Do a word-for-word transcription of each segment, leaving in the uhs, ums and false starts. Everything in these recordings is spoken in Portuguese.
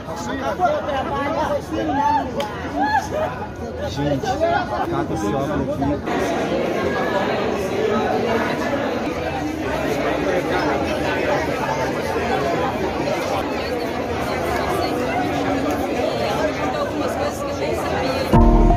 Acabou o trabalho, eu vou ensinar lá. Gente, catastrófico algumas coisas que eu nem sabia.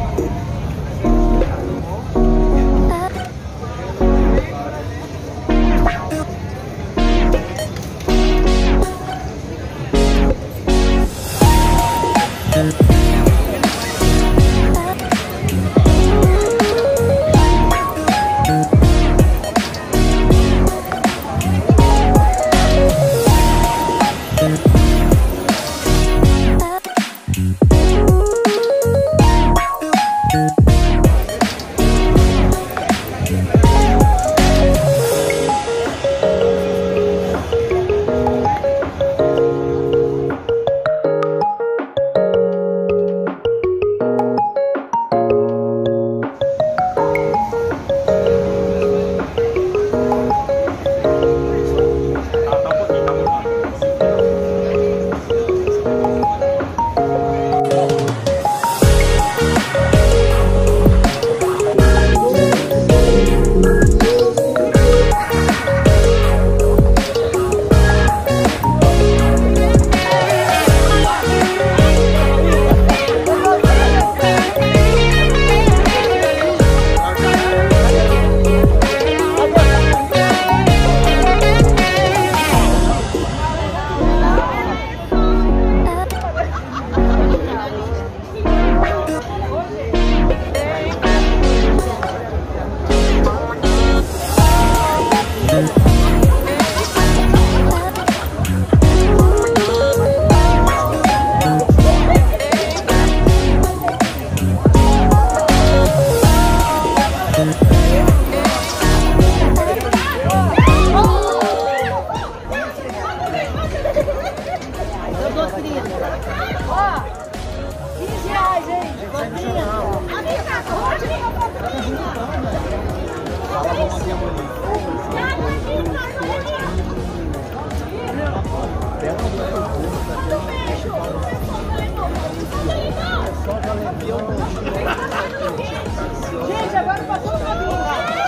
Gente, agora passou o caminho.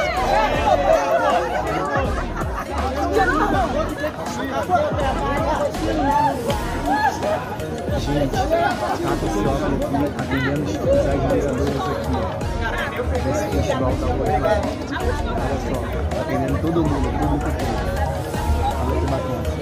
Acabou o trabalho, eu vou ensinar lá. Gente, catastrófico aqui, atendendo os exageradores aqui, ó. Esse festival tá rolando. Olha só, atendendo todo mundo, público todo. Olha que bacana.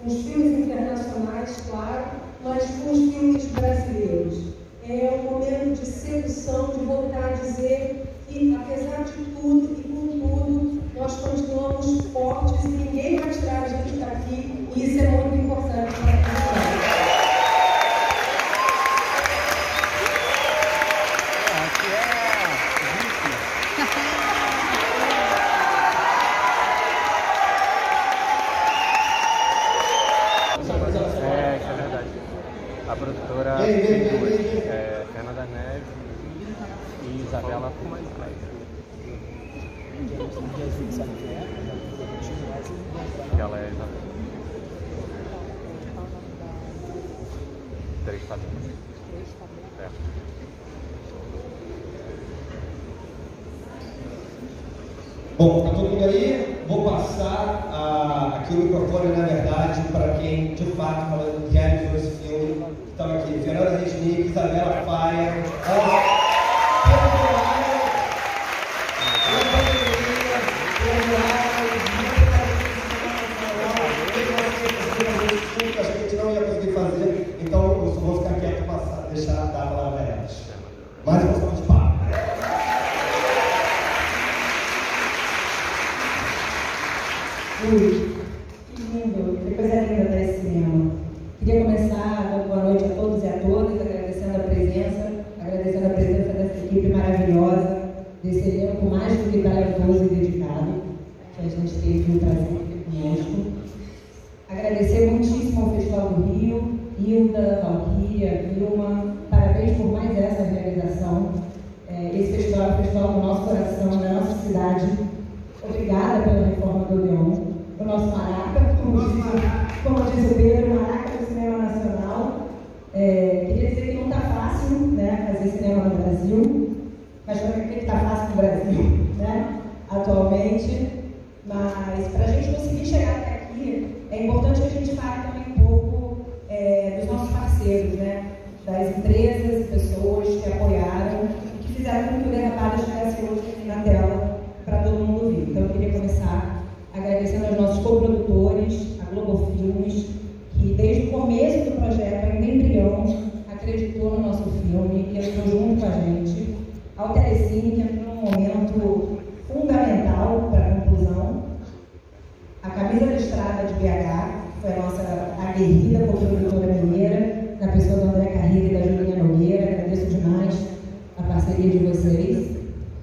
com os filmes internacionais, claro, mas com os filmes brasileiros. É um momento de sedução, de voltar a dizer que, apesar de tudo e com tudo, nós continuamos fortes e ninguém vai tirar a gente daqui, e isso é muito importante para a É, isso é verdade. A produtora tem duas, é, Fernanda Neves e Isabela Fumaça. Ela é Isabela. Três padrinhos. É. Bom, tá todo mundo aí? Vou passar a, aqui o microfone, na verdade, para quem de fato falando, realizou esse filme. Estão aqui, Fernanda Resnick, Isabela Faia, a gente não ia conseguir fazer, então eu só vou ficar quieto e passar, deixar dar a palavra a elas. Mais uma salva de palmas. Ui, que lindo, que coisa linda dar esse cinema. Queria começar dando boa noite a todos e a todas, agradecendo a presença, agradecendo a presença dessa equipe maravilhosa, desse elenco mais do que talentoso e dedicado, que a gente teve o prazer de ter conosco. Agradecer muitíssimo ao Festival do Rio, Hilda, Valquíria, Vilma, parabéns por mais essa realização. Esse festival é o festival do nossa coração, da nossa cidade. Obrigada pela reforma do Odeon. O nosso maraca, como diz, como diz o Pedro, o maraca do cinema nacional. É, queria dizer que não está fácil, né, fazer cinema no Brasil, mas também que está fácil no Brasil, né, atualmente. Mas para a gente conseguir chegar até aqui, é importante que a gente fale também um pouco é, dos nossos parceiros, né, das empresas e pessoas que apoiaram e que fizeram com que o Derrapado estivesse hoje aqui na tela para todo mundo ver. Então eu queria começar agradecendo aos nossos coprodutores, a Globo Filmes, que desde o começo do projeto, ainda embrião, acreditou no nosso filme e entrou junto com a gente, ao Telecine, que entrou num momento fundamental para a conclusão, a Camisa da Estrada de B H, que foi a nossa aguerrida coprodutora mineira, na pessoa do André Carreira e da Julinha Nogueira. Agradeço demais a parceria de vocês.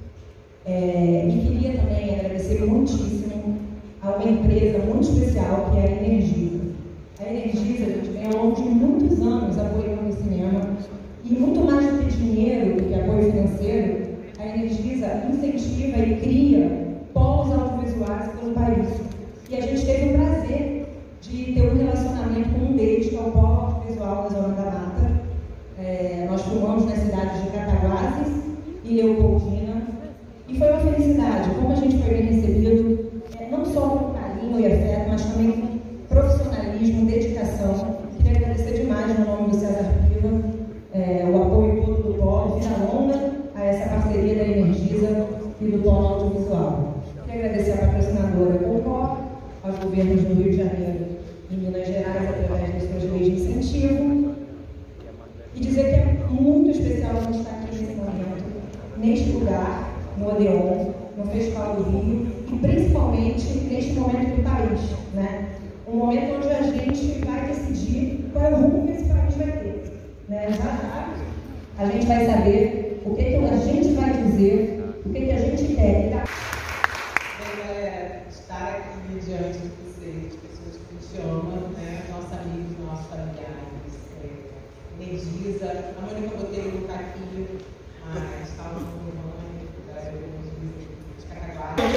É, e queria também agradecer muitíssimo a uma empresa muito especial, que é a Energisa. A Energisa, a gente vem ao longo de muitos anos apoiando o cinema, e muito mais do que dinheiro, do que apoio financeiro, a Energisa incentiva e cria polos audiovisuais pelo país. E a gente teve o prazer de ter um relacionamento com um deles, que é o Polo Audiovisual da Zona da Mata. É, nós filmamos nas cidades de Cataguases e Leopoldina. E foi uma felicidade, como a gente foi bem recebido, é, não só com carinho e afeto, mas também com profissionalismo, dedicação. Queria agradecer demais, no nome do César Piva, é, o apoio todo do Polo, vida longa a essa parceria da Energisa e do Polo Audiovisual. Queria agradecer a patrocinadora Concor, aos governos do Rio de Janeiro e Minas Gerais, através das suas leis de incentivo, e dizer que é muito especial a gente estar aqui nesse momento, neste lugar, no Odeon, no Festival do Rio, e principalmente neste momento do país, né? Um momento onde a gente vai decidir qual é o rumo que esse país vai ter, né? Já já a gente vai saber o que, que a gente vai dizer, o que, que a gente quer. Tá? É, estar aqui diante de vocês, pessoas que nos chamam, né? Nossos amigos, nossos familiares, é, Energisa, a Mônica Botelho no Caquinho, mas estava com o irmão, de Cataguá.